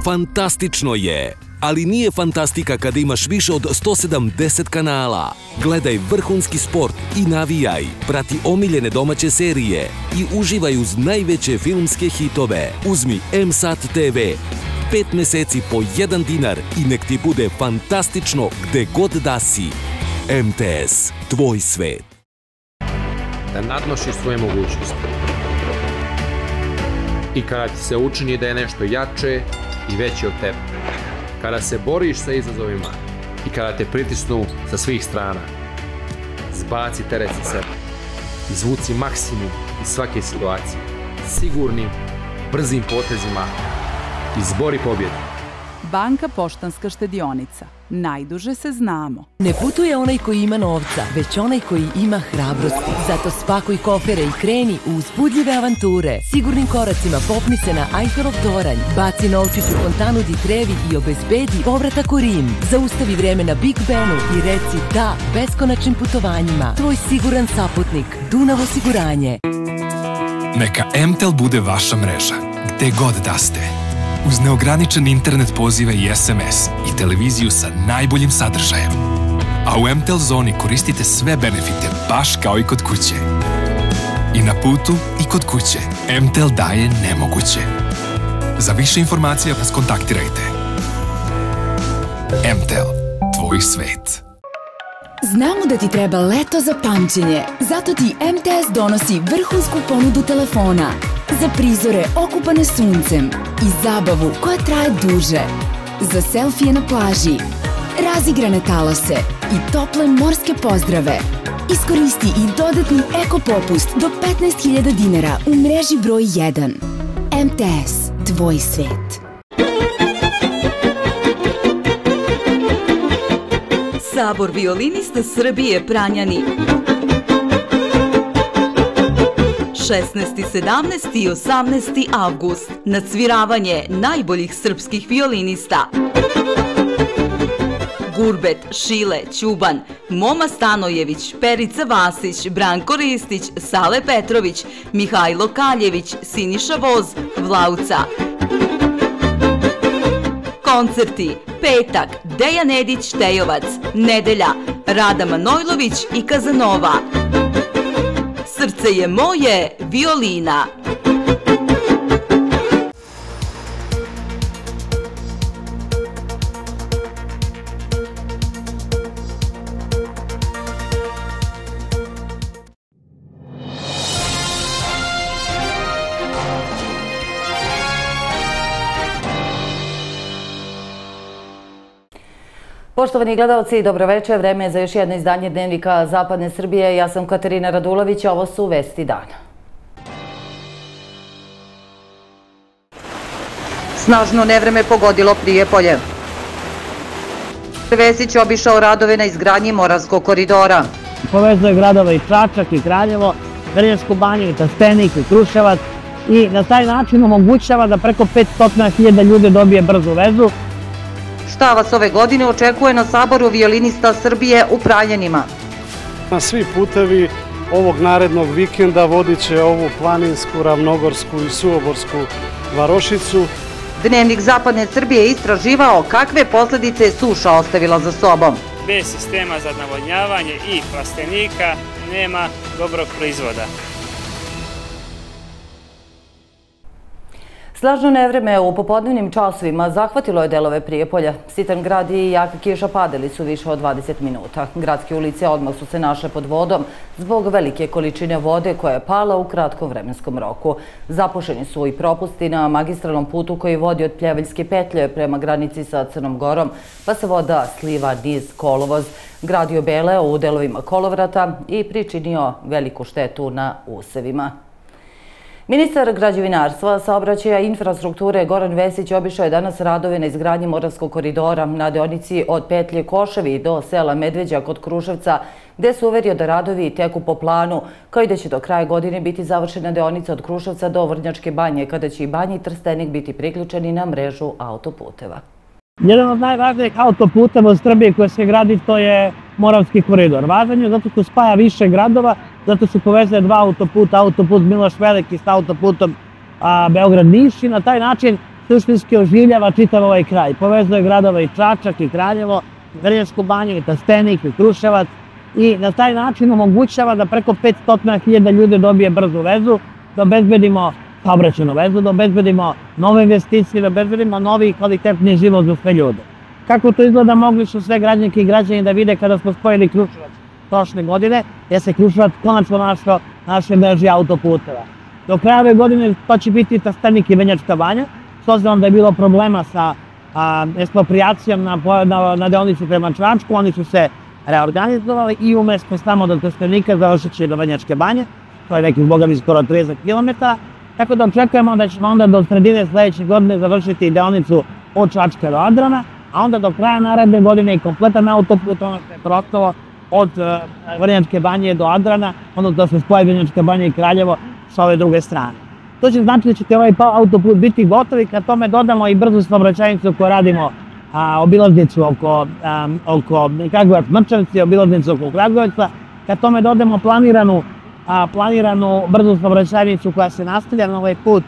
Fantastično je, ali nije fantastika kada imaš više od 170 kanala. Gledaj vrhunski sport i navijaj, prati omiljene domaće serije i uživaj uz najveće filmske hitove. Uzmi M-Sat TV, 5 meseci po 1 dinar i nek ti bude fantastično gde god da si. MTS, tvoj svet. Da nadmašiš svoje mogućnosti. I kada ti se učini da je nešto jače i veće od tebe. Kada se boriš sa izazovima i kada te pritisnu sa svih strana. Zbaci teret sa sebe. Izvuci maksimum iz svake situacije. Sigurnim, brzim potezima. Izbori pobjedu. Banka Poštanska štedionica. Najduže se znamo. Ne putuje onaj koji ima novca, već onaj koji ima hrabrosti. Zato spakuj kofere i kreni u uzbudljive avanture. Sigurnim koracima popni se na Eiffel toranj, baci novčić u fontanu di Trevi i obezbedi povratak u Rim. Zaustavi vreme na Big Benu i reci da beskonačnim putovanjima. Tvoj siguran saputnik, Dunav osiguranje. Neka MTEL bude vaša mreža, gde god da ste. Uz neograničen internet pozive i SMS i televiziju sa najboljim sadržajem. A u MTEL zoni koristite sve benefite baš kao i kod kuće. I na putu i kod kuće. MTEL daje nemoguće. Za više informacija nas kontaktirajte. MTEL, tvoj svet. Znamo da ti treba leto za pamćenje, zato ti MTS donosi vrhunsku ponudu telefona za prizore okupane suncem i zabavu koja traje duže, za selfije na plaži, razigrane talase i tople morske pozdrave. Iskoristi i dodatni eko popust do 15.000 dinara u mreži broj 1. MTS, tvoj svet. Sabor violinista Srbije Pranjani. 16., 17. i 18. avgust. Nacviravanje najboljih srpskih violinista. Gurbet, Šile, Ćuban, Moma Stanojević, Perica Vasić, Branko Ristić, Sale Petrović, Mihajlo Kaljević, Siniša Voz, Vlauca. Koncerti: petak, Dejan Edić Tejovac, nedelja, Rada Manojlović i Kazanova. Srce je moje, violina. Poštovani gledalci, dobro večer. Vreme je za još jedno izdanje Dnevnika Zapadne Srbije. Ja sam Katarina Radulović, a ovo su vesti dana. Snažno nevreme pogodilo Prijepolje. Vesić obišao radove na izgradnji Moravskog koridora. Povezuje gradove i Čačak i Kraljevo, Vrnjačku banju i Trstenik i Kruševac i na taj način omogućava da preko 500.000 ljudi dobije brzu vezu. Šta vas ove godine očekuje na Saboru violinista Srbije u Praljanima? Na svi putevi ovog narednog vikenda vodit će ovu planinsku, ravnogorsku i suoborsku varošicu. Dnevnik Zapadne Srbije je istraživao kakve posledice je suša ostavila za sobom. Bez sistema za navodnjavanje i plastenika nema dobrog proizvoda. Snažno nevreme u popodnevnim časovima zahvatilo je delove Prijepolja. Sitan grad i jaka kiša padali su više od 20 minuta. Gradske ulice odmah su se našle pod vodom zbog velike količine vode koja je pala u kratkom vremenskom roku. Zapušeni su i propusti na magistralnom putu koji vodi od Pljeveljske petlje prema granici sa Crnom Gorom, pa se voda sliva niz kolovoz. Grad je obeleo u delovima kolovrata i pričinio veliku štetu na usevima. Ministar građevinarstva, saobraćaja i infrastrukture Goran Vesić obišao je danas radove na izgradnji Moravskog koridora na deonici od petlje Koševi do sela Medveđa kod Kruševca, gde se uverio da radovi teku po planu, kao i da će do kraja godine biti završena deonica od Kruševca do Vrnjačke banje, kada će i Banja i Trstenik biti priključeni na mrežu autoputeva. Jedan od najvažnijih autoputeva u Srbiji koje se gradi to je Moravski koridor. Važan je zato što spaja više gradova, zato što povezuje dva autoputa, autoput Miloš Veliki sa autoputom Beograd-Niš i na taj način suštinski oživljava čitav ovaj kraj. Povezuje gradove i Čačak i Kraljevo, Vrnjačku banju i Trstenik i Kruševac i na taj način omogućava da preko 500.000 ljudi dobije brzu vezu, da obezbedimo saobraćajnu vezu, da obezbedimo nove investicije, da obezbedimo novi i kvalitetni život za sve ljude. Kako to izgleda mogli su sve građanke i građani da vide kada smo spojili Kruševac prošle godine, jer se Kruševac konačno našao naše mreži autoputeva. Do kraja ove godine to će biti Trstenik i Vrnjačka banja, s obzirom da je bilo problema sa eksproprijacijom na deonici prema Čačku, oni su se reorganizovali i umesto samo do Trstenika završit će do Vrnjačke banje, to je nekih boga mi skoro 30 km, tako da očekujemo da ćemo onda do sredine sledeće godine završiti deonicu od Čačka do Adrana, a onda do kraja naredne godine i kompletan autoput, ono što je preostalo od Vrnjačke banje do Adrana, onda da se spoje Vrnjačka banja i Kraljevo sa ove druge strane. To će znači da će ovaj autoput biti gotov i kad tome dodamo i brzu saobraćajnicu koju radimo, obilaznicu oko Kragujevac-Mrčevci, obilaznicu oko Kragujevca, kad tome dodamo planiranu brzu saobraćajnicu koja se nastavlja na ovaj put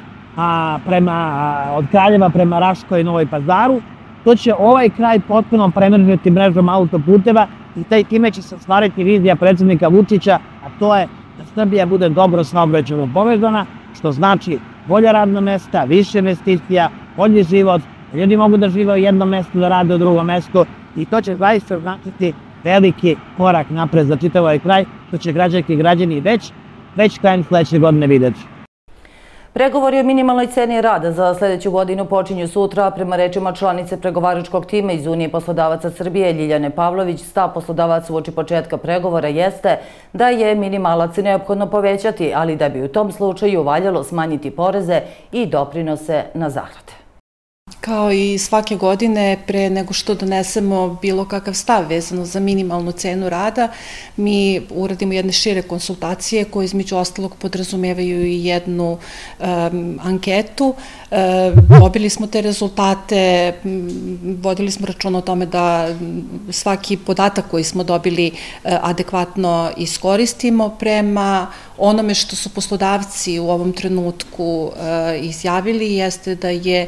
od Kraljeva prema Raškoj i Novoj Pazaru, to će ovaj kraj potpuno premrežiti mrežom autoputeva i time će se ostvariti vizija predsjednika Vučića, a to je da Srbija bude dobro saobraćajno povezana, što znači bolja radna mesta, više investicija, bolji život, ljudi mogu da žive u jednom mestu, da rade u drugom mestu i to će zaista značiti veliki korak napred za čitav ovaj kraj, što će građanke i građani već krajem sledeće godine videti. Pregovori o minimalnoj ceni rada za sledeću godinu počinju sutra. Prema rečima članice pregovaračkog tima iz Unije poslodavaca Srbije Ljiljane Pavlović, stav poslodavaca uoči početka pregovora jeste da je minimalac neophodno povećati, ali da bi u tom slučaju valjalo smanjiti poreze i doprinose na zarade. Kao i svake godine, pre nego što donesemo bilo kakav stav vezano za minimalnu cenu rada, mi uradimo jedne šire konsultacije koje između ostalog podrazumevaju i jednu anketu. Dobili smo te rezultate, vodili smo račun o tome da svaki podatak koji smo dobili adekvatno iskoristimo prema onome što su poslodavci u ovom trenutku izjavili, jeste da je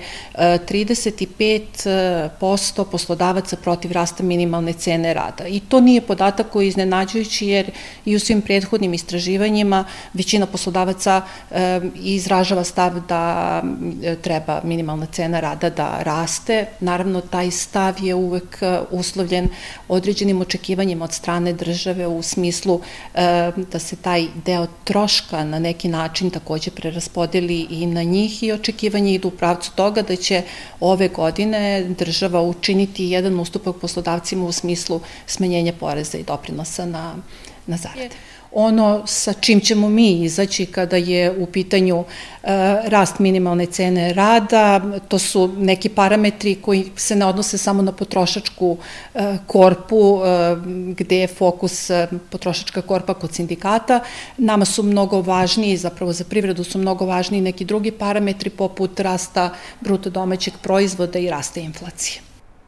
35% poslodavaca protiv rasta minimalne cene rada. I to nije podatak koji je iznenađujući, jer i u svim prethodnim istraživanjima većina poslodavaca izražava stav da treba minimalna cena rada da raste. Naravno, taj stav je uvek uslovljen određenim očekivanjima od strane države u smislu da se taj deo troška na neki način takođe preraspodeli i na njih i očekivanje idu u pravcu toga da će ove godine država učiniti jedan ustupak poslodavcima u smislu smanjenja poreza i doprinosa na zarade. Ono sa čim ćemo mi izaći kada je u pitanju rast minimalne cene rada, to su neki parametri koji se ne odnose samo na potrošačku korpu, gde je fokus potrošačka korpa kod sindikata. Nama su mnogo važniji, zapravo za privredu su mnogo važniji neki drugi parametri poput rasta bruto domaćeg proizvoda i rasta inflacije.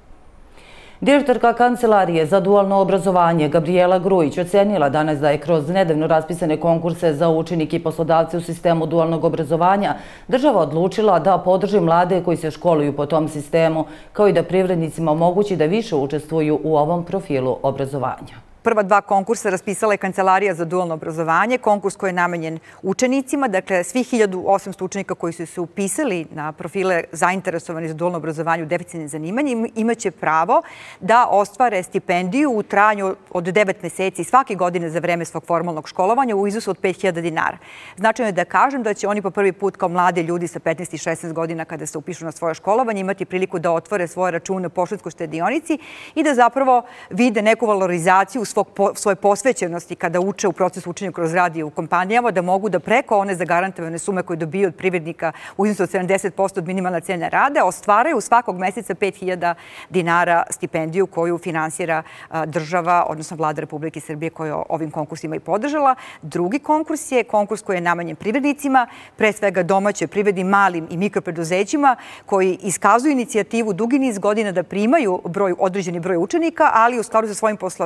Direktorka Kancelarije za dualno obrazovanje Gabrijela Grujić ocenila danas da je kroz nedavno raspisane konkurse za učenike i poslodavce u sistemu dualnog obrazovanja država odlučila da podrži mlade koji se školuju po tom sistemu, kao i da privrednicima omogući da više učestvuju u ovom profilu obrazovanja. Prva dva konkursa raspisala je Kancelarija za dualno obrazovanje, konkurs koji je namenjen učenicima, dakle svih 1800 učenika koji su se upisali na profile zainteresovani za dualno obrazovanje u deficitarnim zanimanjima imaće pravo da ostvare stipendiju u trajanju od 9 meseci svake godine za vreme svog formalnog školovanja u iznosu od 5000 dinara. Značajno je da kažem da će oni po prvi put kao mlade ljudi sa 15 i 16 godina kada se upišu na svoje školovanje imati priliku da otvore svoje račune u Poštanskoj štedionici i da zapravo vide neku valorizaciju svoje posvećenosti kada uče u procesu učenja kroz rad i u kompanijama, da mogu da preko one zagarantovane sume koje dobiju od privrednika u iznosu od 70% od minimalne cene rada ostvaraju svakog meseca 5000 dinara stipendiju koju finansira država, odnosno Vlada Republike Srbije koja je ovim konkursima i podržala. Drugi konkurs je konkurs koji je namenjen privrednicima, pre svega domaćoj privredi, malim i mikropreduzećima koji iskazuju inicijativu dugi niz godina da primaju određeni broj učenika, ali u skladu sa svojim poslovanjem zbog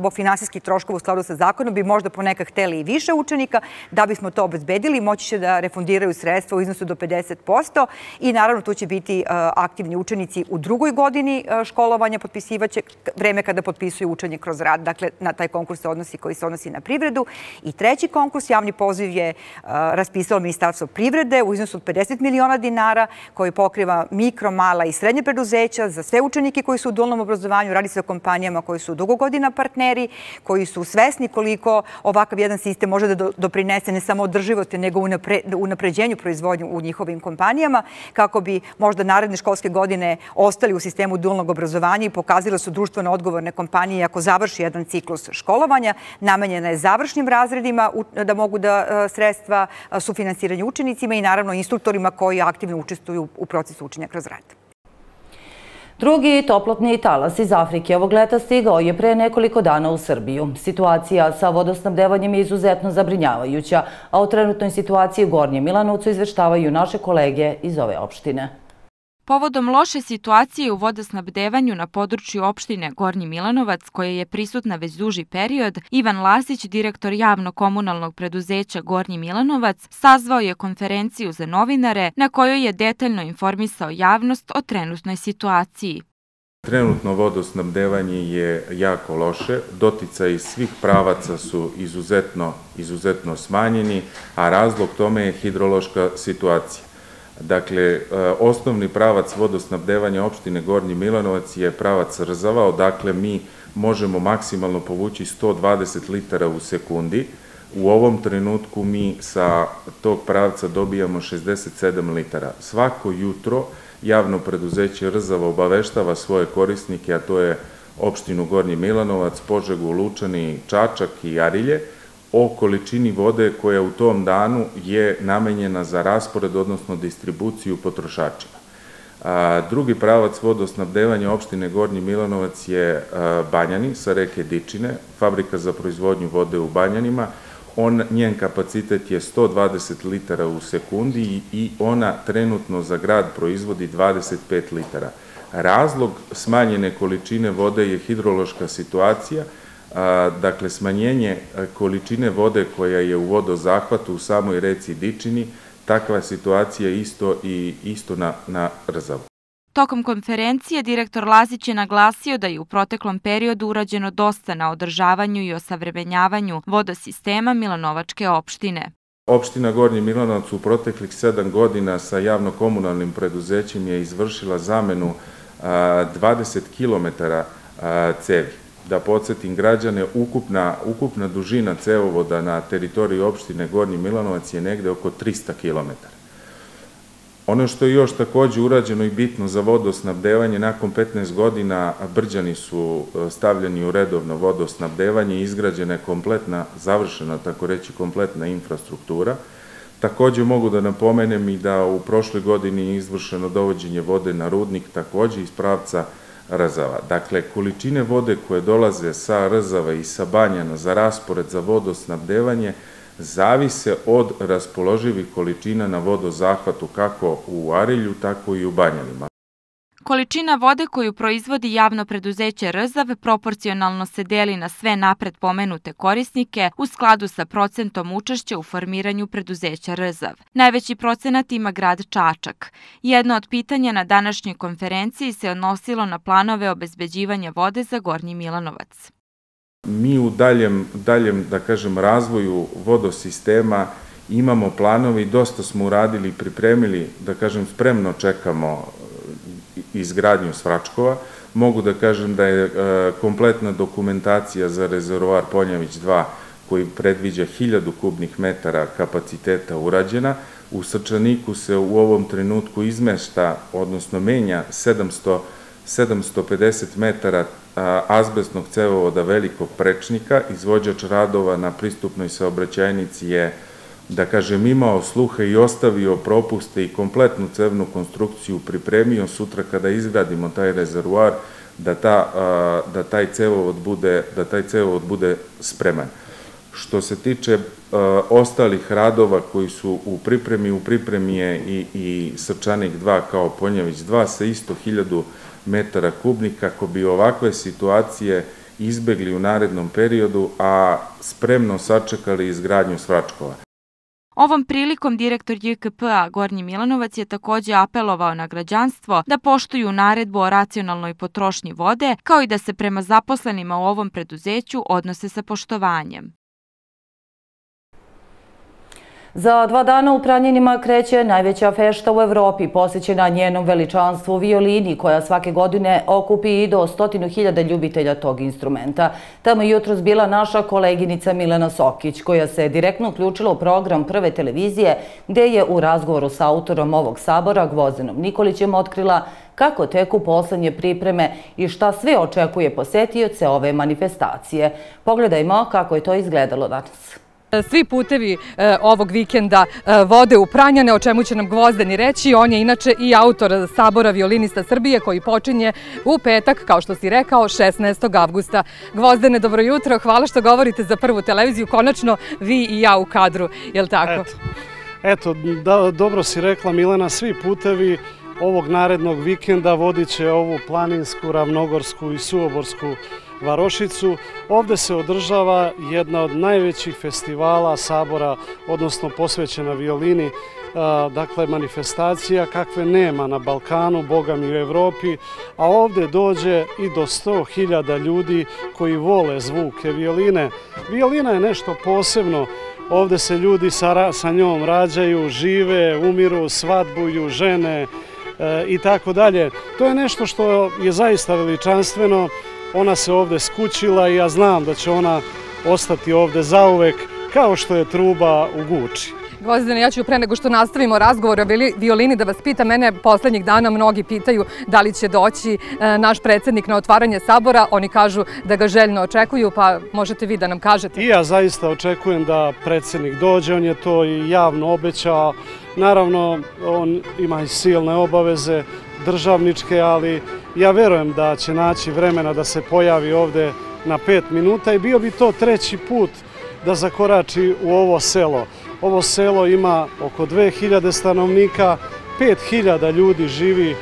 zbog finansijskih troškova u skladu sa zakonom bi možda ponekad hteli i više učenika. Da bismo to obezbedili, moći će da refundiraju sredstva u iznosu do 50% i naravno tu će biti aktivni učenici u drugoj godini školovanja, potpisivaće vreme kada potpisuju učenje kroz rad. Dakle, na taj konkurs se odnosi koji se odnosi na privredu. I treći konkurs, javni poziv je raspisalo Ministarstvo privrede u iznosu od 50 miliona dinara koji pokriva mikro, mala i srednje preduzeća za sve učenike koji su u dualnom obrazovanju. Radi se o kompanijama koji su dugo godina partneri, koji su svesni koliko ovakav jedan sistem može da doprinese ne samo održivosti, nego unapređenju proizvodnju u njihovim kompanijama, kako bi možda naredne školske godine ostali u sistemu dualnog obrazovanja i pokazali su društveno odgovorne kompanije ako završi jedan ciklus školovanja. Namenjena je završnim razredima da mogu da sredstva sufinansiraju učenicima i naravno instruktorima koji aktivno učestvuju u procesu učenja kroz rad. Drugi toplotni talas iz Afrike ovog leta stigao je pre nekoliko dana u Srbiju. Situacija sa vodosnabdevanjem je izuzetno zabrinjavajuća, a o trenutnoj situaciji u Gornjem Milanovcu izveštavaju naše kolege iz ove opštine. Povodom loše situacije u vodosnabdevanju na području opštine Gornji Milanovac, koja je prisutna već duži period, Ivan Lasić, direktor javno-komunalnog preduzeća Gornji Milanovac, sazvao je konferenciju za novinare na kojoj je detaljno informisao javnost o trenutnoj situaciji. Trenutno vodosnabdevanje je jako loše, doticaji svih pravaca su izuzetno smanjeni, a razlog tome je hidrološka situacija. Dakle, osnovni pravac vodosnabdevanja opštine Gornji Milanovac je pravac Rzava, odakle mi možemo maksimalno povući 120 litara u sekundi. U ovom trenutku mi sa tog pravca dobijamo 67 litara. Svako jutro javno preduzeće Rzava obaveštava svoje korisnike, a to je opštinu Gornji Milanovac, Požegu, Lučani, Čačak i Arilje, o količini vode koja u tom danu je namenjena za raspored, odnosno distribuciju potrošačima. Drugi pravac vodosnabdevanja opštine Gornji Milanovac je Banjani sa reke Dičine, fabrika za proizvodnju vode u Banjanima. Njen kapacitet je 120 litara u sekundi i ona trenutno za grad proizvodi 25 litara. Razlog smanjene količine vode je hidrološka situacija. Dakle, smanjenje količine vode koja je u vodozahvatu u samoj reci Dičini, takva situacija isto na Rzavu. Tokom konferencije direktor Lazić je naglasio da je u proteklom periodu urađeno dosta na održavanju i osavremenjavanju vodosistema Milanovačke opštine. Opština Gornji Milanovac u proteklih 7 godina sa javno-komunalnim preduzećem je izvršila zamenu 20 kilometara cevi. Da podsjetim građane, ukupna dužina cevovoda na teritoriji opštine Gornji Milanovac je negde oko 300 km. Ono što je još takođe urađeno i bitno za vodosnabdevanje, nakon 15 godina Brđani su stavljeni u redovno vodosnabdevanje i izgrađena je kompletna, završena, tako reći, kompletna infrastruktura. Takođe mogu da napomenem i da u prošloj godini je izvršeno dovođenje vode na rudnik, takođe iz pravca Rzava. Dakle, količine vode koje dolaze sa Rzava i sa Banjana za raspored za vodosnabdevanje zavise od raspoloživih količina na vodozahvatu kako u Arilju, tako i u Banjanima. Količina vode koju proizvodi javno preduzeće Rzav proporcionalno se deli na sve napred pomenute korisnike u skladu sa procentom učešća u formiranju preduzeća Rzav. Najveći procenat ima grad Čačak. Jedno od pitanja na današnjoj konferenciji se odnosilo na planove obezbeđivanja vode za Gornji Milanovac. Mi u daljem, da kažem, razvoju vodosistema imamo planove i dosta smo uradili i pripremili, da kažem, spremno čekamo izgradnju Svračkova. Mogu da kažem da je kompletna dokumentacija za rezervoar Ponjavić 2, koji predviđa 1000 kubnih metara kapaciteta, urađena. U Srčaniku se u ovom trenutku izmešta, odnosno menja 750 metara azbestnog cevovoda velikog prečnika. Izvođač radova na pristupnoj saobraćajnici je, da kažem, imao sluha i ostavio propuste i kompletnu cevnu konstrukciju pripremio. Sutra kada izgradimo taj rezervoar, da taj cevovod bude spreman. Što se tiče ostalih radova koji su u pripremi je i Srčanik 2 kao Ponjavić 2 sa isto 1000 metara kubnih, kako bi ovakve situacije izbegli u narednom periodu, a spremno sačekali izgradnju Svračkova. Ovom prilikom direktor JKP-a Gornji Milanovac je takođe apelovao na građanstvo da poštuju naredbu o racionalnoj potrošnji vode, kao i da se prema zaposlenima u ovom preduzeću odnose sa poštovanjem. Za 2 dana u Pranjanima kreće najveća fešta u Evropi, posvećena njenom veličanstvu violini, koja svake godine okupi i do 100.000 ljubitelja tog instrumenta. Tamo je jutros bila naša koleginica Milena Sokić, koja se direktno uključila u program Prve televizije, gde je u razgovoru sa autorom ovog sabora, Gvozdenom Nikolićem, otkrila kako teku poslednje pripreme i šta sve očekuje posetioce ove manifestacije. Pogledajmo kako je to izgledalo danas. Svi putevi ovog vikenda vode u Pranjane, o čemu će nam Gvozdeni reći. On je inače i autor Sabora violinista Srbije, koji počinje u petak, kao što si rekao, 16. avgusta. Gvozdene, dobro jutro, hvala što govorite za Prvu televiziju. Konačno vi i ja u kadru, je li tako? Eto, dobro si rekla, Milena, svi putevi ovog narednog vikenda vodit će ovu planinsku, ravnogorsku i suoborsku varošicu. Ovde se održava jedna od najvećih festivala Sabora, odnosno posvećena violini, dakle manifestacija kakve nema na Balkanu, boga mi u Evropi, a ovde dođe i do 100.000 ljudi koji vole zvuke violine. Violina je nešto posebno. Ovde se ljudi sa njom rađaju, žive, umiru, svadbuju, žene i tako dalje. To je nešto što je zaista veličanstveno. Ona se ovde skućila i ja znam da će ona ostati ovde zauvek, kao što je truba u Guči. Gvozdene, ja ću pre nego što nastavimo razgovor o violini da vas pitam. Mene poslednjih dana mnogi pitaju da li će doći naš predsjednik na otvaranje Sabora. Oni kažu da ga željno očekuju, pa možete vi da nam kažete. I ja zaista očekujem da predsjednik dođe, on je to i javno obećao. Naravno, on ima i silne obaveze državničke, ali ja verujem da će naći vremena da se pojavi ovde na 5 minuta i bio bi to 3. put da zakorači u ovo selo. Ovo selo ima oko 2000 stanovnika, 5000 ljudi živi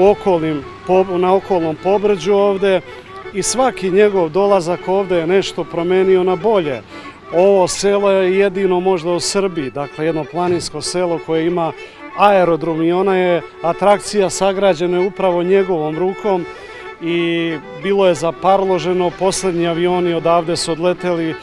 na okolnom pobrđu ovde i svaki njegov dolazak ovde je nešto promenio na bolje. Ovo selo je jedino možda u Srbiji, dakle jedno planinsko selo koje ima aerodrom i ona je atrakcija sagrađena upravo njegovom rukom i bilo je zaparloženo, poslednji avioni odavde su odleteli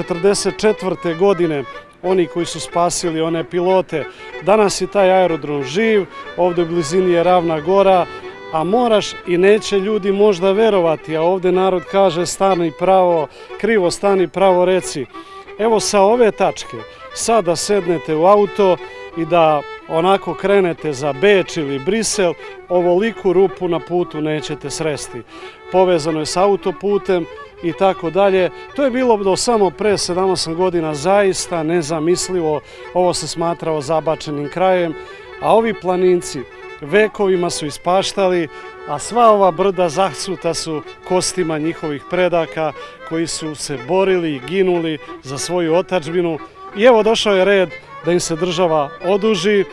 1944. godine, oni koji su spasili one pilote. Danas je taj aerodrom živ, ovde u blizini je Ravna Gora, a moraš i neće ljudi možda verovati, a ovde narod kaže stani pravo, krivo stani pravo reci. Evo sa ove tačke, sad da sednete u auto i da onako krenete za Beč ili Brisel, ovoliku rupu na putu nećete sresti. Povezano je s autoputem i tako dalje. To je bilo do samo pre 7-8 godina zaista nezamislivo. Ovo se smatrao zabačenim krajem, a ovi planinci vekovima su ispaštali, a sva ova brda zasuta su kostima njihovih predaka koji su se borili i ginuli za svoju otadžbinu. I evo došao je red da im se država oduži.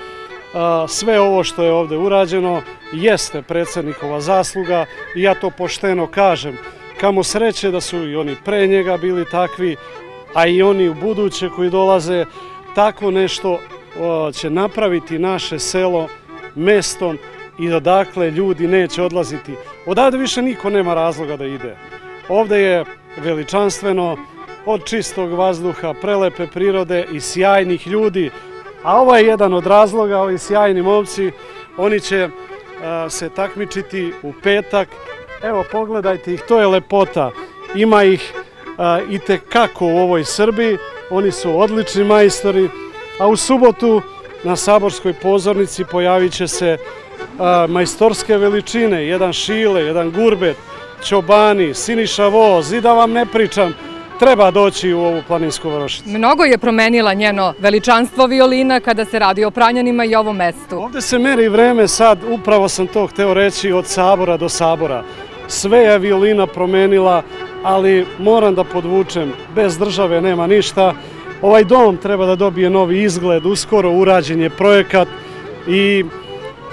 Sve ovo što je ovde urađeno jeste predsjednikova zasluga i ja to pošteno kažem. Kamo sreće da su i oni pre njega bili takvi, a i oni u buduće koji dolaze. Tako nešto će napraviti naše selo mestom i odakle ljudi neće odlaziti. Odavde više niko nema razloga da ide. Ovde je veličanstveno, od čistog vazduha, prelepe prirode i sjajnih ljudi. A ovo je jedan od razloga, ovi sjajni momci, oni će se takmičiti u petak. Evo, pogledajte ih, to je lepota. Ima ih i tekako u ovoj Srbiji, oni su odlični majstori, a u subotu na Saborskoj pozornici pojavit će se majstorske veličine, jedan Šile, jedan Gurbet, Ćobani, Siniša Voz i da vam ne pričam, treba doći u ovu planinsku varošicu. Mnogo je promenila njeno veličanstvo violina kada se radi o Pranjanima i ovom mestu. Ovde se meri vreme sad, upravo sam to hteo reći, od Sabora do Sabora. Sve je violina promenila, ali moram da podvučem, bez države nema ništa. Ovaj dom treba da dobije novi izgled, uskoro urađen je projekat i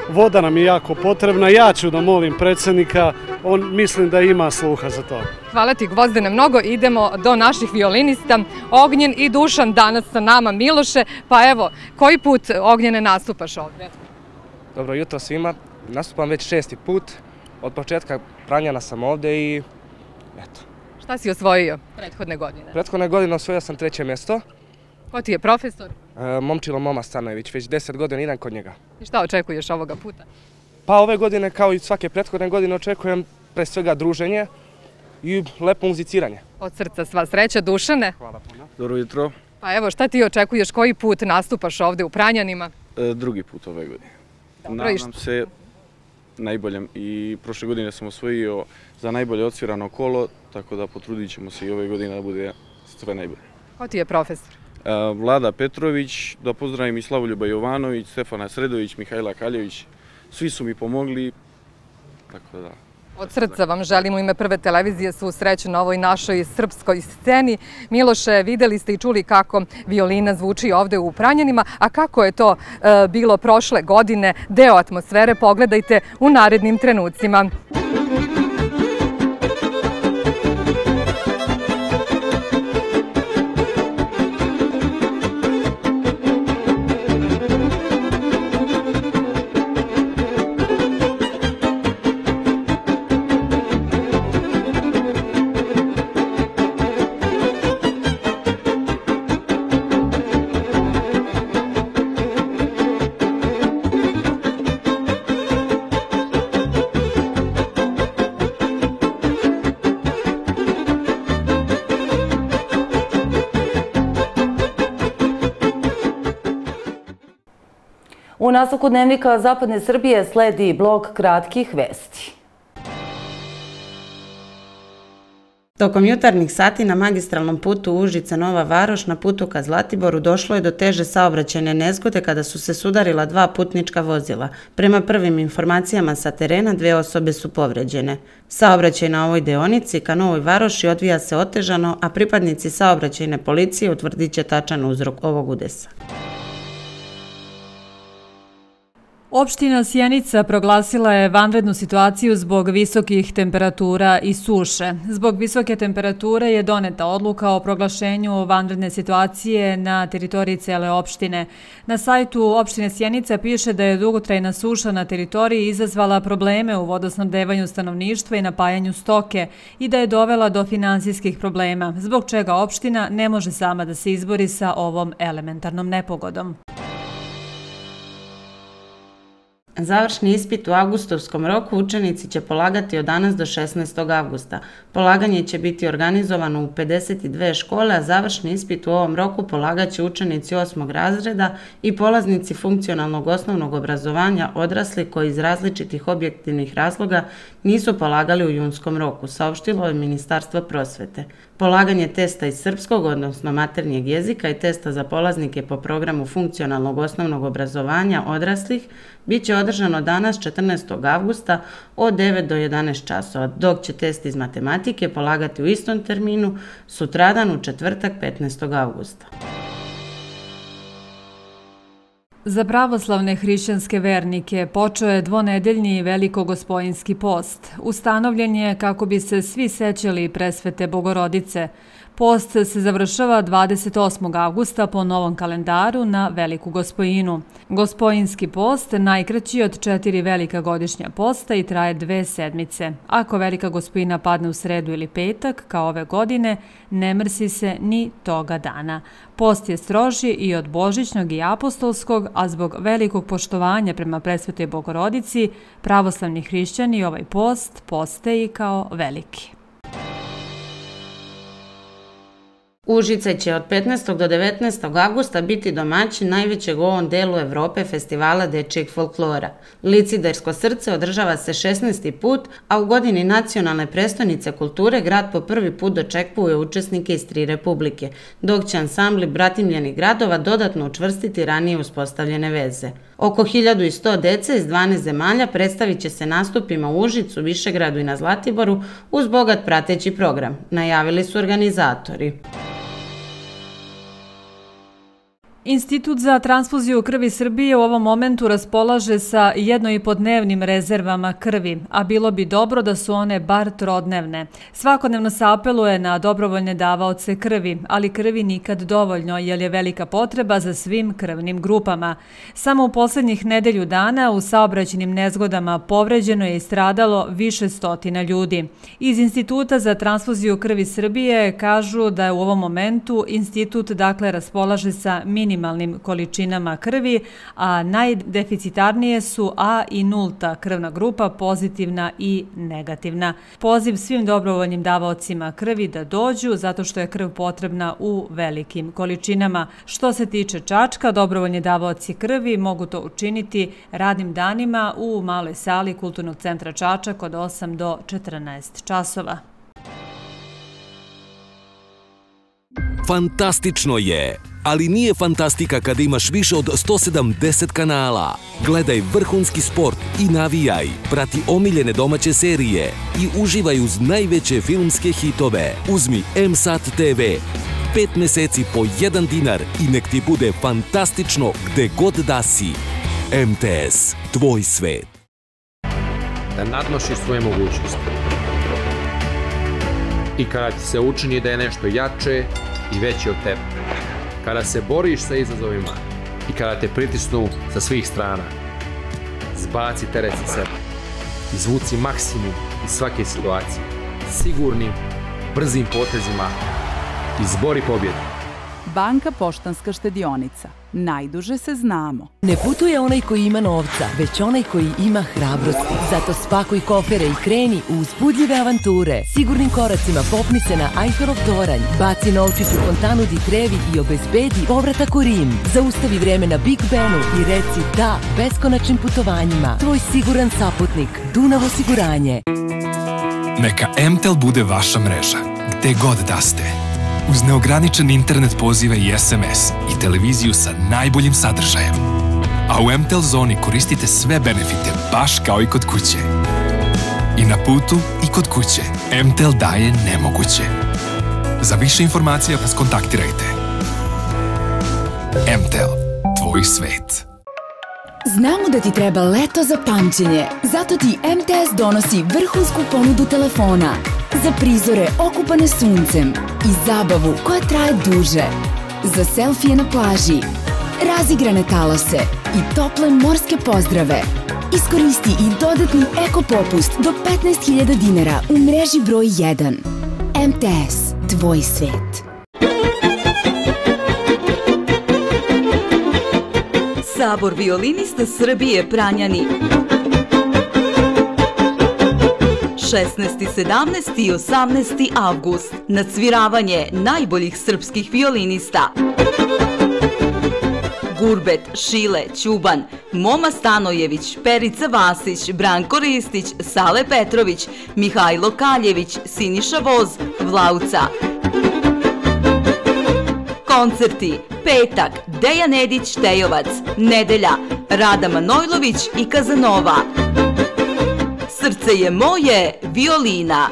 voda nam je jako potrebna. Ja ću da molim predsjednika, on mislim da ima sluha za to. Hvala ti, Gvozdene, mnogo. Idemo do naših violinista. Ognjen i Dušan danas sa nama. Miloše, pa evo, koji put, Ognjene, nastupaš ovdje? Dobro jutro svima. Nastupam već 6. put. Od početka Pranjana sam ovdje i eto. Šta si osvojio prethodne godine? Prethodne godine osvojio sam 3. mjesto. Ko ti je profesor? Momčilo Moma Stanojević, već 10 godina idem kod njega. I šta očekuješ ovoga puta? Pa ove godine, kao i svake prethodne godine, očekujem pre svega druženje i lepo muziciranje. Od srca sva sreća. Dušane? Hvala puno. Dobro jutro. Pa evo, šta ti očekuješ, koji put nastupaš ovdje u Pranjanima? Drugi put ove godine. Nadam se najboljem i prošle godine sam osvojio za najbolje odsvirano kolo, tako da potrudit ćemo se i ove godine da bude sve najbolje. Ko ti je profesor? Vlada Petrović, da pozdravim i Slavoljuba Jovanović, Stefana Sredović, Mihajla Kaljević. Svi su mi pomogli, tako da... Od srca vam želim u ime Prve televizije svu sreću na ovoj našoj srpskoj sceni. Miloše, videli ste i čuli kako violina zvuči ovdje u Pranjanima, a kako je to bilo prošle godine, deo atmosfere, pogledajte u narednim trenucima. U nastavku Dnevnika Zapadne Srbije sledi blok kratkih vesti. Tokom jutarnjih sati na magistralnom putu Užice-Nova Varoš na putu ka Zlatiboru došlo je do teže saobraćajne nezgode kada su se sudarila 2 putnička vozila. Prema prvim informacijama sa terena 2 osobe su povređene. Saobraćaj na ovoj deonici ka Novoj Varoši odvija se otežano, a pripadnici saobraćajne policije utvrdit će tačan uzrok ovog udesa. Opština Sjenica proglasila je vanrednu situaciju zbog visokih temperatura i suše. Zbog visoke temperature je doneta odluka o proglašenju vanredne situacije na teritoriji cele opštine. Na sajtu opštine Sjenica piše da je dugotrajna suša na teritoriji izazvala probleme u vodosnabdevanju stanovništva i napajanju stoke i da je dovela do finansijskih problema, zbog čega opština ne može sama da se izbori sa ovom elementarnom nepogodom. Završni ispit u avgustovskom roku učenici će polagati od danas do 16. avgusta. Polaganje će biti organizovano u 52 škole, a završni ispit u ovom roku polagat će učenici 8. razreda i polaznici funkcionalnog osnovnog obrazovanja odrasli koji iz različitih objektivnih razloga nisu polagali u junskom roku, saopštilo je Ministarstvo prosvete. Polaganje testa iz srpskog, odnosno maternjeg jezika i testa za polaznike po programu funkcionalnog osnovnog obrazovanja odraslih bit će održano danas 14. avgusta od 9 do 11 časova, dok će test iz matematike polagati u istom terminu sutradan u četvrtak 15. avgusta. Za pravoslavne hrišćanske vernike počeo je dvonedeljni velikogospojinski post. Ustanovljen je kako bi se svi sećali presvete Bogorodice. Post se završava 28. avgusta po novom kalendaru na Veliku Gospojinu. Gospojinski post najkraći od 4 velika godišnja posta i traje 2 sedmice. Ako Velika Gospojina padne u sredu ili petak, kao ove godine, ne mrsi se ni toga dana. Post je stroži i od božićnog i apostolskog, a zbog velikog poštovanja prema presvetoj Bogorodici, pravoslavni hrišćani ovaj post poste i kao veliki. Užice će od 15. do 19. avgusta biti domaćin najvećeg u ovom delu Evrope festivala dečijeg folklora. Licidersko srce održava se 16. put, a u godini nacionalne prestonice kulture grad po prvi put dočekuje učesnike iz 3 republike, dok će ansambli bratimljenih gradova dodatno učvrstiti ranije uspostavljene veze. Oko 1100 dece iz 12 zemalja predstavit će se nastupima u Užicu, Višegradu i na Zlatiboru uz bogat prateći program, najavili su organizatori. Institut za transfuziju krvi Srbije u ovom momentu raspolaže sa 1,5-dnevnim rezervama krvi, a bilo bi dobro da su one bar trodnevne. Svakodnevno se apeluje na dobrovoljne davaoce krvi, ali krvi nikad dovoljno, jer je velika potreba za svim krvnim grupama. Samo u poslednjih nedelju dana u saobraćajnim nezgodama povređeno je i stradalo više stotina ljudi. Iz Instituta za transfuziju krvi Srbije kažu da je u ovom momentu institut raspolaže sa minimalnim količinama krvi, a najdeficitarnije su A i nulta krvna grupa, pozitivna i negativna. Poziv svim dobrovoljnim davaocima krvi da dođu, zato što je krv potrebna u velikim količinama. Što se tiče Čačka, dobrovoljni davaoci krvi mogu to učiniti radnim danima u maloj sali Kulturnog centra Čačak od 8 do 14 časova. Fantastično je, ali nije fantastika kada imaš više od 170 kanala. Gledaj vrhunski sport i navijaj, prati omiljene domaće serije i uživaj uz najveće filmske hitove. Uzmi M-Sat TV, 5 meseci po 1 dinar i nek ti bude fantastično gde god da si. MTS, tvoj svet. Da nadnošiš svoje mogućnosti. I kada ti se učini da je nešto jače i veće od tebe. Kada se boriš sa izazovima i kada te pritisnu sa svih strana. Zbaci teret sa sebe. Izvuci maksimum iz svake situacije. Sigurnim, brzim potezima. Izbori pobjedu. Banka Poštanska štedionica. Najduže se znamo. Ne putuje onaj koji ima novca, već onaj koji ima hrabrosti. Zato spakuj kofere i kreni u uzbudljive avanture. Sigurnim koracima popni se na Eiffelov toranj, baci novčić u fontanu di Trevi i obezbedi povratak u Rim. Zaustavi vreme na Big Benu i reci da beskonačnim putovanjima. Tvoj siguran saputnik, Dunav osiguranje. Neka MTEL bude vaša mreža, gde god da ste. Uz neograničen internet pozive i SMS i televiziju sa najboljim sadržajem. A u MTEL zoni koristite sve benefite baš kao i kod kuće. I na putu i kod kuće. MTEL daje nemoguće. Za više informacija nas kontaktirajte. MTEL, tvoj svet. Znamo da ti treba leto za pamćenje, zato ti MTS donosi vrhunsku ponudu telefona za prizore okupane suncem i zabavu koja traje duže, za selfije na plaži, razigrane talose i tople morske pozdrave. Iskoristi i dodatni eko popust do 15.000 dinara u mreži broj 1. MTS, tvoj svet. Sabor violinista Srbije Pranjani. 16., 17. i 18. avgust. Nacviravanje najboljih srpskih violinista. Gurbet, Šile, Ćuban, Moma Stanojević, Perica Vasić, Branko Ristić, Sale Petrović, Mihajlo Kaljević, Siniša Voz, Vlauca. Koncerti: petak, Dejan Edić Tejovac, nedelja, Rada Manojlović i Kazanova. Srce je moje, violina.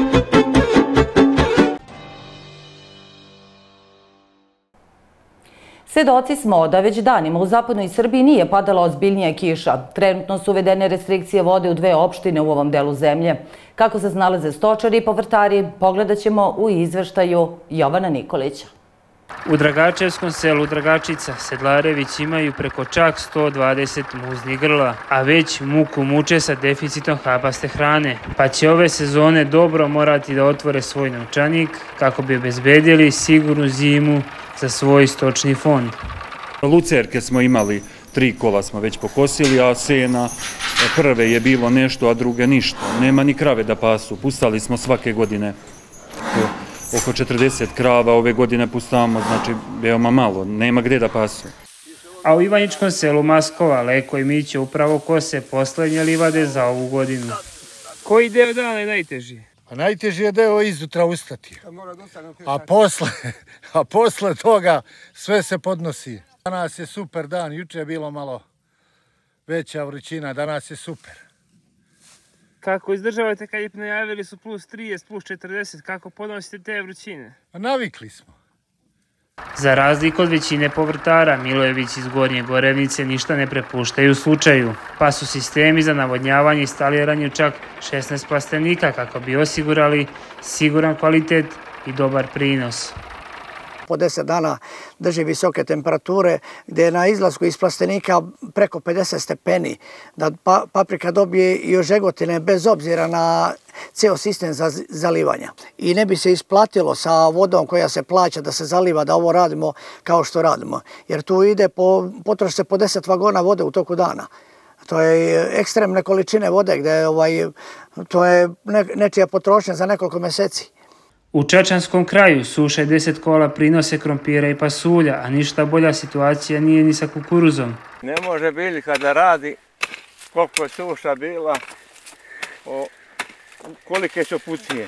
Svedoci smo da već danima u zapadnoj Srbiji nije padala ozbiljnija kiša. Trenutno su uvedene restrikcije vode u 2 opštine u ovom delu zemlje. Kako se snalaze stočari i povrtari, pogledat ćemo u izveštaju Jovana Nikolića. U Dragačevskom selu Dragačica Sedlarević imaju preko čak 120 muznih grla, a već muku muče sa deficitom habaste hrane, pa će ove sezone dobro morati da otvore svoj novčanik kako bi obezbedili sigurnu zimu za svoj stočni fond. Lucerke smo imali, 3 kola smo već pokosili, a sena prve je bilo nešto, a druge ništa. Nema ni krave da pasu, pustali smo svake godine oko 40 krava, ove godine pustamo, znači veoma malo, nema gde da pasu. A u Ivaničkom selu Maskova Leko i Mićo upravo kose poslednje livade za ovu godinu. Koji deo dana je najteži? Najteži je deo izutra ustati, a posle toga sve se podnosi. Danas je super dan, juče je bilo malo veća vrućina, danas je super. Kako izdržavate kad je najavili su plus 30, plus 40, kako podnosite te vrućine? Navikli smo. Za razliku od većine povrtara, Milojević iz Gornje Gorevnice ništa ne prepuštaju slučaju, pa su sistemi za navodnjavanje instalirani u čak 16 plastenika kako bi osigurali siguran kvalitet i dobar prinos. Po 10 dana drži visoke temperature, gdje je na izlasku iz plastenika preko 50 stepeni, da paprika dobije i ožegotine bez obzira na ceo sistem za zalivanja. I ne bi se isplatilo sa vodom koja se plaća da se zaliva, da ovo radimo kao što radimo. Jer tu potroši se po 10 vagona vode u toku dana. To je ekstremne količine vode, gdje to je nečija potrošnja za nekoliko meseci. U Čačanskom kraju suša 10 kola prinose krompira i pasulja, a ništa bolja situacija nije ni sa kukuruzom. Ne može biljka da radi koliko je suša bila, kolike su pucije.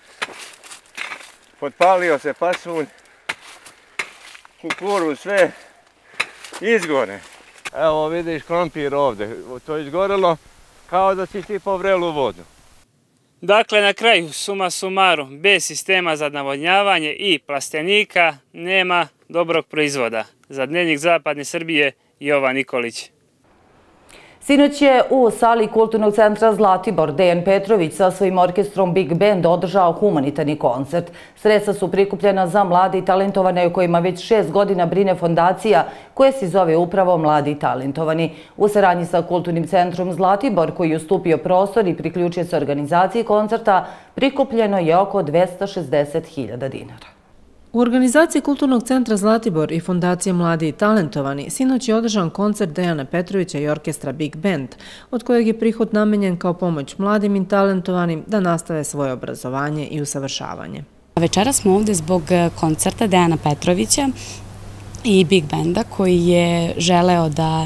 Potpalio se pasulj, kukuruz, sve izgore. Evo vidiš krompir ovdje, to je izgorelo kao da si ti po vrelu vodu. Dakle, na kraju, suma sumarum, bez sistema za navodnjavanje i plastenika nema dobrog proizvoda. Za Dnevnik Zapadne Srbije, Jovan Nikolić. Sinoć je u sali Kulturnog centra Zlatibor Dejan Petrović sa svojim orkestrom Big Band održao humanitarni koncert. Sredstva su prikupljena za mlade i talentovane o kojima već 6 godina brine fondacija koja se zove upravo Mladi i talentovani. U saradnji sa Kulturnim centrom Zlatibor koji je ustupio prostor i priključio se organizaciji koncerta prikupljeno je oko 260.000 dinara. U organizaciji Kulturnog centra Zlatibor i Fondacije Mladi i talentovani sinoć je održan koncert Dejana Petrovića i orkestra Big Band, od kojeg je prihod namenjen kao pomoć mladim i talentovanim da nastave svoje obrazovanje i usavršavanje. Večera smo ovdje zbog koncerta Dejana Petrovića i Big Banda koji je želeo da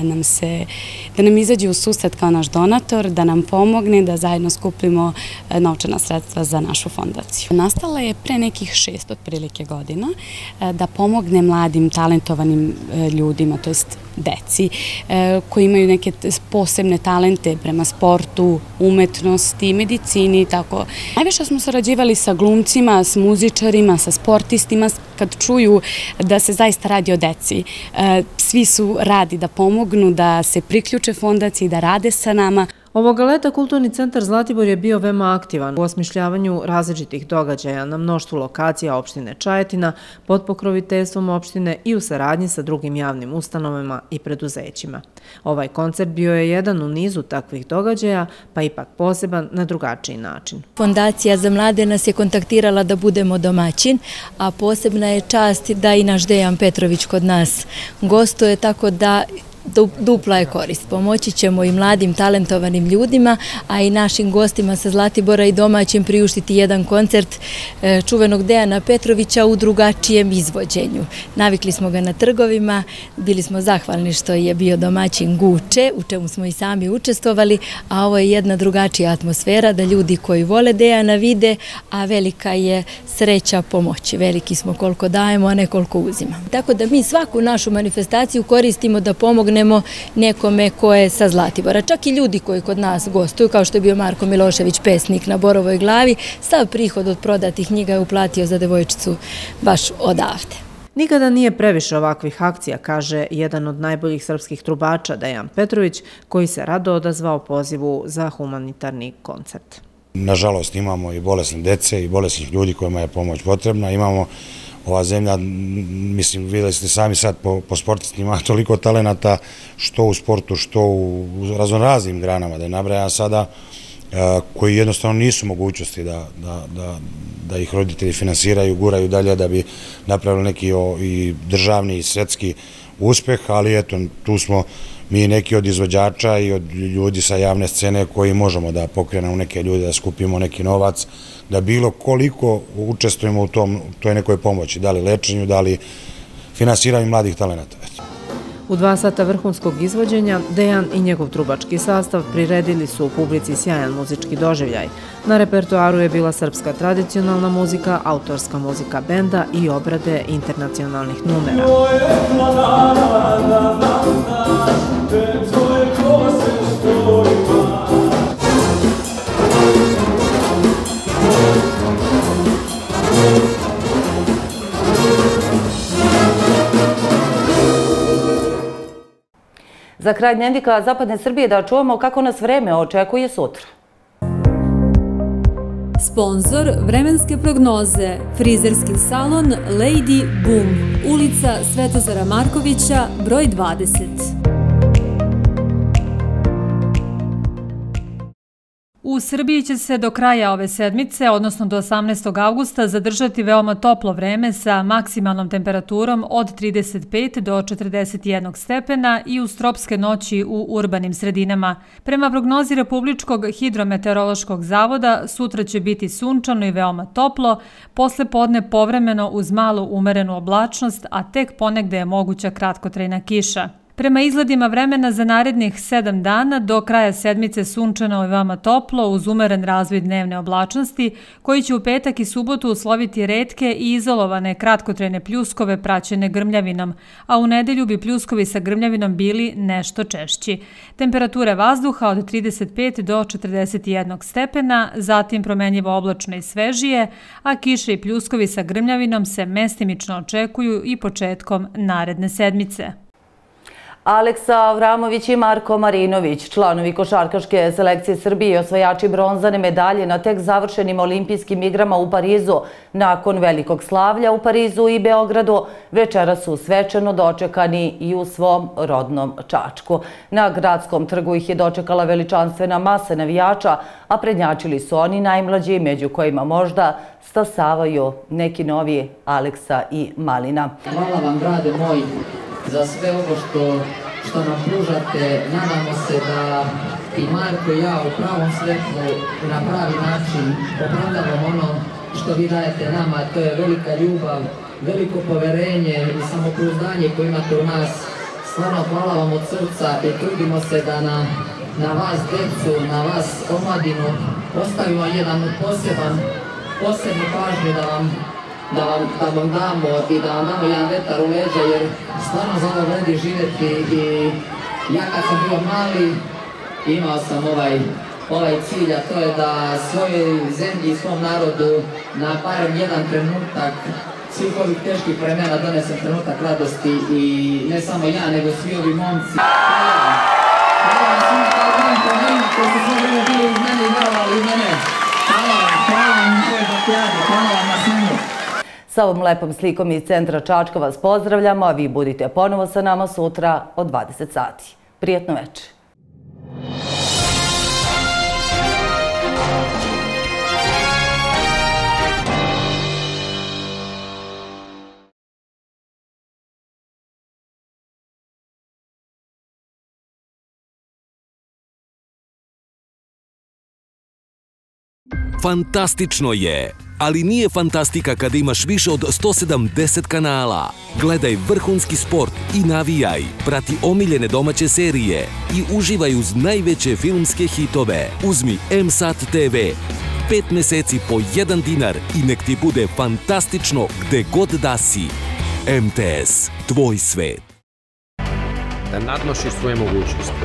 nam izađe u susret kao naš donator, da nam pomogne da zajedno skupimo novčana sredstva za našu fondaciju. Nastala je pre nekih 6 otprilike godina da pomogne mladim talentovanim ljudima, to jest deci koji imaju neke posebne talente prema sportu, umetnosti, medicini i tako. Najviše smo sarađivali sa glumcima, s muzičarima, sa sportistima, kad čuju da se zaista radi o deci. Svi su radi da pomognu, da se priključe fondaciji, da rade sa nama. Ovoga leta Kulturni centar Zlatibor je bio veoma aktivan u osmišljavanju različitih događaja na mnoštvu lokacija opštine Čajetina, pod pokroviteljstvom opštine i u saradnji sa drugim javnim ustanovama i preduzećima. Ovaj koncert bio je jedan u nizu takvih događaja, pa ipak poseban na drugačiji način. Fondacija za mlade nas je kontaktirala da budemo domaćin, a posebna je čast da i naš Dejan Petrović kod nas gostuje, tako da dupla je korist. Pomoći ćemo i mladim talentovanim ljudima, a i našim gostima sa Zlatibora i domaćim priuštiti jedan koncert čuvenog Dejana Petrovića u drugačijem izvođenju. Navikli smo ga na trgovima, bili smo zahvalni što je bio domaćin Guče, u čemu smo i sami učestvovali, a ovo je jedna drugačija atmosfera da ljudi koji vole Dejana vide, a velika je sreća pomoći. Veliki smo koliko dajemo, a ne koliko uzimamo. Tako da mi svaku našu manifestaciju koristimo da pomognemo nekome ko je sa Zlatibora. Čak i ljudi koji kod nas gostuju, kao što je bio Marko Milošević, pesnik na Borovoj glavi, sav prihod od prodatih knjiga je uplatio za devojčicu baš odavde. Nikada nije previše ovakvih akcija, kaže jedan od najboljih srpskih trubača Dejan Petrović, koji se rado odazvao pozivu za humanitarni koncert. Nažalost imamo i bolesne dece i bolesnih ljudi kojima je pomoć potrebna. Imamo ova zemlja, mislim, vidjeli ste sami sad po sportistima, toliko talenata što u sportu, što u raznoraznim granama, da je nabrajam sada, koji jednostavno nisu mogućnosti da ih roditelji finansiraju, guraju dalje da bi napravili neki i državni i svetski uspeh, ali eto, tu smo mi neki od izvođača i od ljudi sa javne scene koji možemo da pokrenemo neke ljude, da skupimo neki novac, da bilo koliko učestvujemo u toj nekoj pomoći, da li lečenju, da li finansiranju mladih talenata. U 2 sata vrhunskog izvođenja Dejan i njegov trubački sastav priredili su u publici sjajan muzički doživljaj. Na repertoaru je bila srpska tradicionalna muzika, autorska muzika benda i obrade internacionalnih numera. Za kraj dnevnika Zapadne Srbije da čujemo kako nas vreme očekuje sutra. Sponzor vremenske prognoze, frizerski salon Lady Boom, ulica Svetozara Markovića, broj 20. U Srbiji će se do kraja ove sedmice, odnosno do 18. avgusta, zadržati veoma toplo vreme sa maksimalnom temperaturom od 35 do 41 stepena i uz tropske noći u urbanim sredinama. Prema prognozi Republičkog hidrometeorološkog zavoda, sutra će biti sunčano i veoma toplo, posle podne povremeno uz malu umerenu oblačnost, a tek ponegde je moguća kratkotrajna kiša. Prema izgledima vremena za narednih 7 dana do kraja sedmice sunčano i veoma toplo uz umeren razvoj dnevne oblačnosti koji će u petak i subotu usloviti retke i izolovane kratkotrajne pljuskove praćene grmljavinom, a u nedelju bi pljuskovi sa grmljavinom bili nešto češći. Temperature vazduha od 35 do 41 stepena, zatim promenljivo oblačno i svežije, a kiše i pljuskovi sa grmljavinom se mestimično očekuju i početkom naredne sedmice. Aleksa Avramović i Marko Marinović, članovi košarkaške selekcije Srbije i osvajači bronzane medalje na tek završenim olimpijskim igrama u Parizu, nakon velikog slavlja u Parizu i Beogradu, večeras su svečano dočekani i u svom rodnom Čačku. Na gradskom trgu ih je dočekala veličanstvena masa navijača, a prednjačili su oni najmlađi, među kojima možda stasavaju neki novi Aleksa i Malina. Hvala vam, grade moj, za sve ovo što nam pružate. Nadamo se da i Marko i ja u pravom svetlu na pravi način opravdamo ono što vi dajete nama. To je velika ljubav, veliko poverenje i samopouzdanje koje imate u nas. Stvarno hvala vam od srca i trudimo se da na vas decu, na vas omladinu ostavimo jedan posebnu pažnju da vam damo i da vam damo jedan vetar u leđa, jer stvarno za ovo vredi živjeti. I ja kad sam bio mali imao sam ovaj cilj, a to je da svojoj zemlji i svom narodu na barem jedan trenutak svih ovih teških vremena donesem trenutak radosti, i ne samo ja, nego svi ovi momci. Hvala vam svima kao drugim problemima koji su sve vreme bili uz mene i verovali u mene. Hvala vam koje bakijade, hvala vam na svemu. Sa ovom lepom slikom iz centra Čačka vas pozdravljamo, a vi budite ponovo sa nama sutra od 20 sati. Prijetno večer. Fantastično je, ali nije fantastika kada imaš više od 170 kanala. Gledaj vrhunski sport i navijaj, prati omiljene domaće serije i uživaj uz najveće filmske hitove. Uzmi M-Sat TV, 5 meseci po 1 dinar i nek ti bude fantastično gde god da si. MTS, tvoj svet. Da nadmašiš svoje mogućnosti.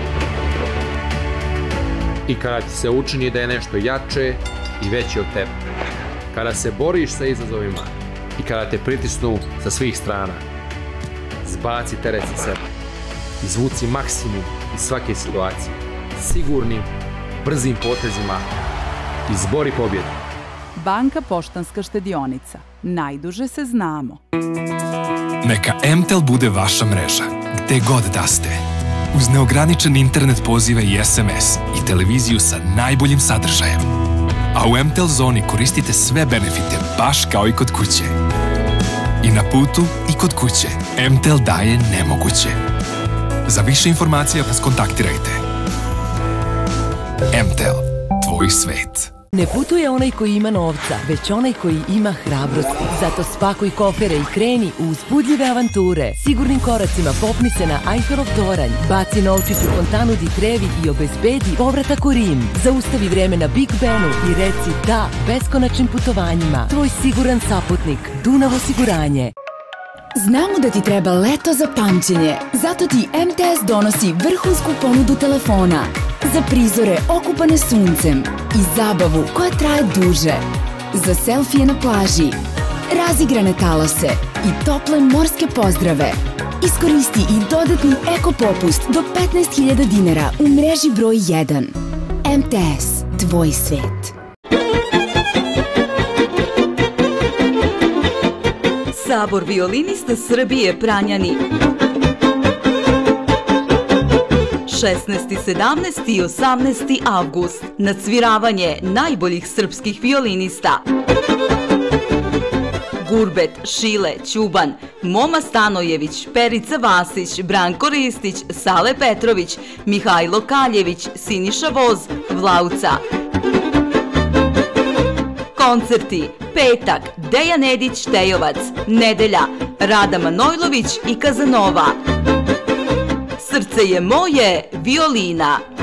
I kada ti se učini da je nešto jače i veći od tebe. Kada se boriš sa izazovima i kada te pritisnu sa svih strana. Zbaci teret sa sebe. Izvuci maksimum iz svake situacije. Sigurnim, brzim potezima. Izbori pobjedu. Banka Poštanska štedionica. Najduže se znamo. Neka MTEL bude vaša mreža, gde god da ste. Uz neograničen internet pozive i SMS i televiziju sa najboljim sadržajem. A u MTEL zoni koristite sve benefite baš kao i kod kuće. I na putu i kod kuće. MTEL daje nemoguće. Za više informacija nas kontaktirajte. MTEL, tvoj svet. Ne putuje onaj koji ima novca, već onaj koji ima hrabrosti. Zato spakuj kofere i kreni u uzbudljive avanture. Sigurnim koracima popni se na Eiffel toranj, baci novčić u fontanu di Trevi i obezbedi povratak u Rim. Zaustavi vreme na Big Benu i reci da beskonačnim putovanjima. Tvoj siguran saputnik, Dunav osiguranje. Znamo da ti treba leto za pamćenje, zato ti MTS donosi vrhunsku ponudu telefona za prizore okupane suncem i zabavu koja traje duže, za selfije na plaži, razigrane talase i tople morske pozdrave. Iskoristi i dodatni eko popust do 15.000 dinara u mreži broj 1. MTS, tvoj svet. Sabor violinista Srbije Pranjani. 16., 17. i 18. avgust. Nacviravanje najboljih srpskih violinista. Gurbet, Šile, Ćuban, Moma Stanojević, Perica Vasić, Branko Ristić, Sale Petrović, Mihajlo Kaljević, Siniša Voz, Vlauca. Koncerti: petak, Dejan Edić Tejovac, nedelja, Rada Manojlović i Kazanova. Srce je moje, violina.